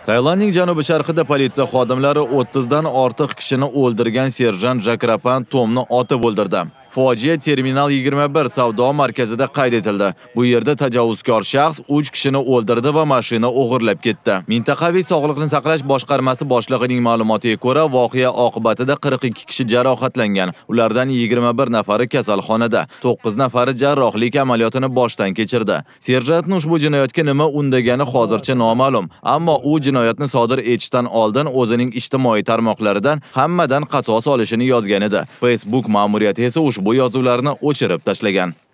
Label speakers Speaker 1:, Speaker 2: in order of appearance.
Speaker 1: Tailandning janubi-sharqida politsiya xodimlari 30 dan ortiq kishini o'ldirgan serjant Jakrapan Tomni otib o'ldirdi. Fojia Terminal 21 savdo markazida qayd etildi. Bu yerda tajovuzkor shaxs 3 kishini o'ldirdi va mashina o'g'irlab ketdi. Mintaqaviy sog'liqni saqlash boshqarmasi boshlig'ining ma'lumotiga ko'ra, voqea oqibatida 42 kishi jarohatlangan. Ulardan 21 nafari kasalxonada, 9 nafari jarrohlik amaliyotini boshdan kechirdi. Serjantning ushbu jinoyatga nima undagani hozircha noma'lum, ammo u jinoyatni sodir etishdan oldin o'zining ijtimoiy tarmoqlaridan hammadan qasos olishini yozgan edi. Facebook ma'muriyati esa ushbu yozuvlarni o'chirib tashlagan.